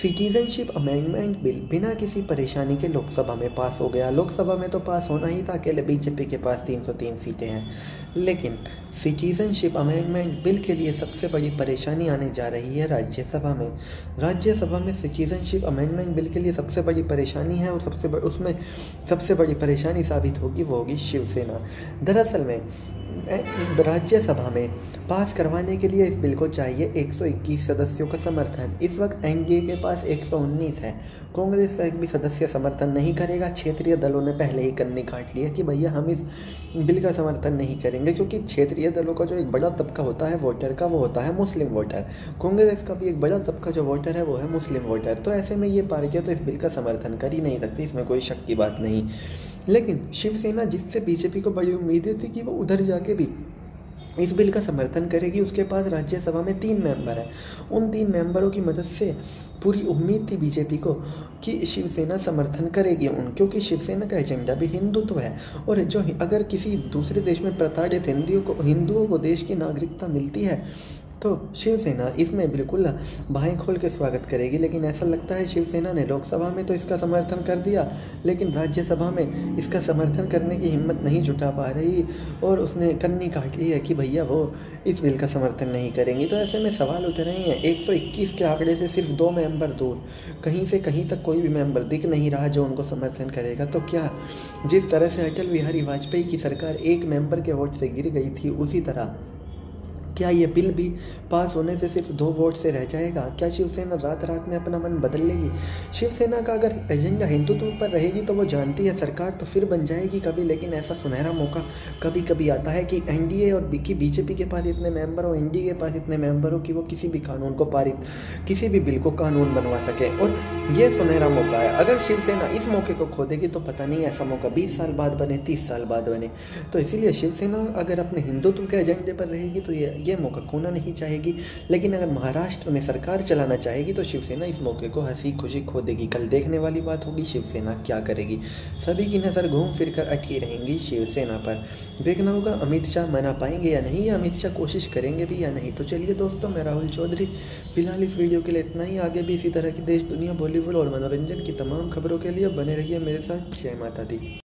Citizenship amendment bill बिना किसी परेशानी के लोकसभा में पास हो गया। लोकसभा में तो पास होना ही था, अकेले बीजेपी के पास 303 सीटें हैं। लेकिन सिटीजनशिप अमेंडमेंट बिल के लिए सबसे बड़ी परेशानी आने जा रही है राज्यसभा में। राज्यसभा में सिटीजनशिप अमेंडमेंट बिल के लिए सबसे बड़ी परेशानी है, और उसमें सबसे बड़ी परेशानी साबित होगी वो होगी शिवसेना। दरअसल में राज्यसभा में पास करवाने के लिए इस बिल को चाहिए 121 सदस्यों का समर्थन। इस वक्त एनडीए के पास 119 है। कांग्रेस का एक भी सदस्य समर्थन नहीं करेगा। क्षेत्रीय दलों ने पहले ही कन्नी काट लिया कि भैया हम इस बिल का समर्थन नहीं करेंगे, क्योंकि क्षेत्रीय दलों का जो एक बड़ा तबका होता है वोटर का, वो होता है मुस्लिम वोटर। कांग्रेस का भी एक बड़ा तबका जो वोटर है वो है मुस्लिम वोटर। तो ऐसे में ये पार्टियां तो इस बिल का समर्थन कर ही नहीं सकती, इसमें कोई शक की बात नहीं। लेकिन शिवसेना, जिससे बीजेपी को बड़ी उम्मीदें थी कि वो उधर जाके भी इस बिल का समर्थन करेगी, उसके पास राज्यसभा में 3 मेंबर हैं। उन 3 मेंबरों की मदद से पूरी उम्मीद थी बीजेपी को कि शिवसेना समर्थन करेगी क्योंकि शिवसेना का एजेंडा भी हिंदुत्व है। और जो अगर किसी दूसरे देश में प्रताड़ित हिंदुओं को देश की नागरिकता मिलती है तो शिवसेना इसमें बिल्कुल बाहें खोल के स्वागत करेगी। लेकिन ऐसा लगता है शिवसेना ने लोकसभा में तो इसका समर्थन कर दिया, लेकिन राज्यसभा में इसका समर्थन करने की हिम्मत नहीं जुटा पा रही, और उसने कन्नी काट ली है कि भैया वो इस बिल का समर्थन नहीं करेंगी। तो ऐसे में सवाल उठ रहे हैं, 121 के आंकड़े से सिर्फ 2 मेंबर दूर, कहीं से कहीं तक कोई भी मेंबर दिख नहीं रहा जो उनको समर्थन करेगा। तो क्या जिस तरह से अटल बिहारी वाजपेयी की सरकार 1 मेंबर के वोट से गिर गई थी, उसी तरह क्या ये बिल भी पास होने से सिर्फ 2 वोट से रह जाएगा? क्या शिवसेना रात रात में अपना मन बदल लेगी? शिवसेना का अगर एजेंडा हिंदुत्व पर रहेगी तो वो जानती है सरकार तो फिर बन जाएगी कभी, लेकिन ऐसा सुनहरा मौका कभी कभी आता है कि एनडीए और बीजेपी के पास इतने मेंबर हो, एनडीए के पास इतने मेंबर हो कि वो किसी भी कानून को पारित, किसी भी बिल को कानून बनवा सके। और ये सुनहरा मौका है। अगर शिवसेना इस मौके को खो देगी तो पता नहीं ऐसा मौका 20 साल बाद बने, 30 साल बाद बने। तो इसीलिए शिवसेना अगर अपने हिंदुत्व के एजेंडे पर रहेगी तो ये मौका खोना नहीं चाहेगी। लेकिन अगर महाराष्ट्र में सरकार चलाना चाहेगी तो शिवसेना इस मौके को हंसी खुशी खो देगी। कल देखने वाली बात होगी शिवसेना क्या करेगी। सभी की नज़र घूम फिर कर अटकी रहेंगी शिवसेना पर। देखना होगा अमित शाह मना पाएंगे या नहीं, या अमित शाह कोशिश करेंगे भी या नहीं। तो चलिए दोस्तों, मैं राहुल चौधरी फिलहाल इस वीडियो के लिए इतना ही। आगे भी इसी तरह की देश दुनिया, बॉलीवुड और मनोरंजन की तमाम खबरों के लिए बने रहिए मेरे साथ। जय माता दी।